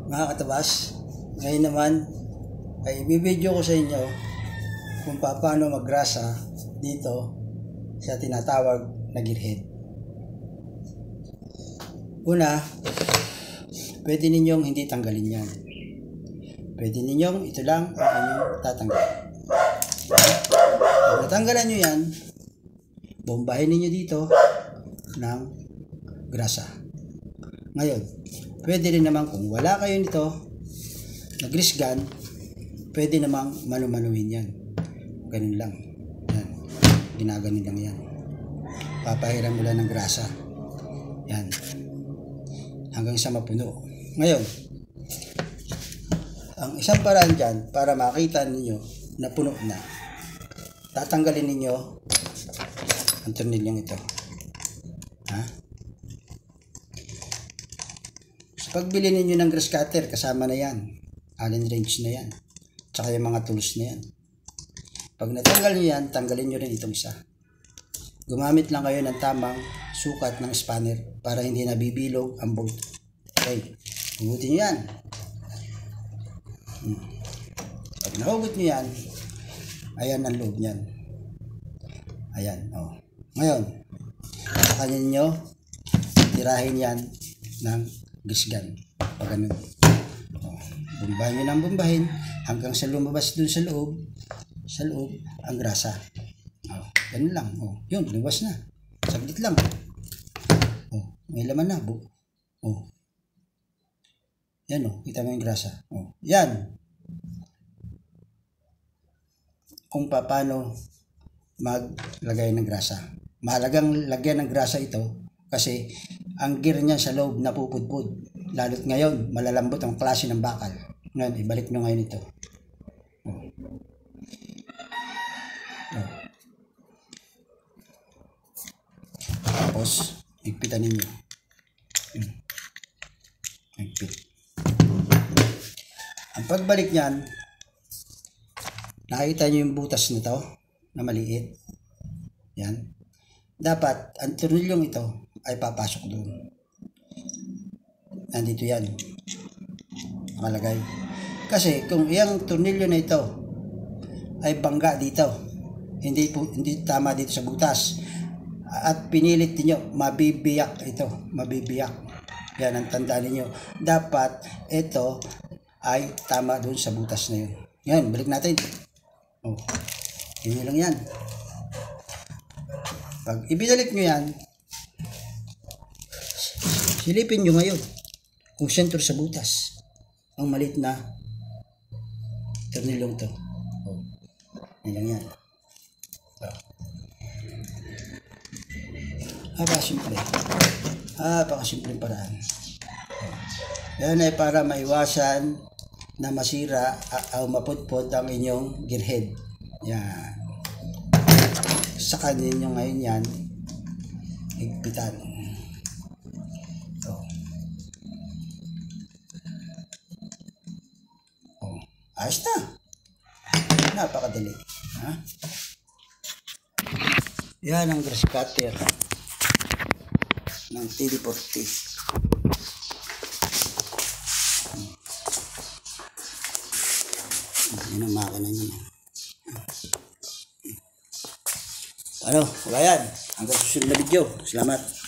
Mga katabas, ngayon naman ay ibibideo ko sa inyo kung paano maggrasa dito sa tinatawag na gearhead. Una, pwede ninyong hindi tanggalin yan. Pwede ninyong ito lang ang inyong tatanggal. Pag natanggalan nyo yan, bombahin ninyo dito ng grasa. Ngayon, pwede rin naman kung wala kayo nito na grease gun, pwede namang manu-manuhin yan. Ganun lang. Yan. Ginaganin lang yan. Papahiram mo lang ng grasa. Yan. Hanggang sa mapuno. Ngayon, ang isang paraan dyan para makita ninyo na puno na, tatanggalin ninyo ang tornilyong ito. Ha? Sa pagbili ninyo ng grass cutter, kasama na yan. Allen wrench na yan. Tsaka yung mga tools na yan. Pag natanggal nyo yan, tanggalin nyo rin itong isa. Gumamit lang kayo ng tamang sukat ng spanner para hindi nabibilog ang bolt. Okay. Hugutin nyo yan. Pag nahugot nyo yan, ayan ang loob nyan. Ayan. Oh. Ngayon, sa kanya nyo, tirahin yan ng grease gun. Pag ganun. Oh. Bumbahin nyo ng bumbahin hanggang sa lumabas dun sa loob ang grasa. Oh. Ganun lang. Oh. Yun, lumabas na. Saglit lang. Oh. May laman na. Oh. Yan o, kita mo yung grasa. Oh. Yan. Kung paano maglagay ng grasa. Mahalagang lagyan ng grasa ito kasi ang gear niya sa loob napupudpud. Lalo't ngayon, malalambot ang klase ng bakal. Ngayon, ibalik nyo ngayon ito. Oh. Oh. Tapos, higpitan ninyo. Higpit. Ang pagbalik niyan, nakita nyo yung butas nito na maliit. Yan. Dapat, ang tornilyong ito ay papasok doon. Nandito yan. Nakalagay. Kasi kung iyang tornilyo na ito ay bangga dito, hindi tama dito sa butas, at pinilit niyo, mabibiyak ito. Mabibiyak. Yan ang tandaan niyo. Dapat ito ay tama doon sa butas na yun. Yan, balik natin. Oh, yun lang yan. Pag ibinalik nyo yan, silipin nyo ngayon kung sentro sa butas ang maliit na tornilyong to. Oh, yun lang yan. Oh. Napakasimple. Napakasimpleng paraan. Oh. Yan ay para maiwasan na masira o mapudpod ang inyong gearhead. Yan. Saka ninyo ngayon yan higpitan. So. Oh. Ayos na. Napakadali. Ha? Yan ang grass cutter ng TD40. Yan ang makina niya. Ano? Wala yan. Hanggang susunod na video. Salamat.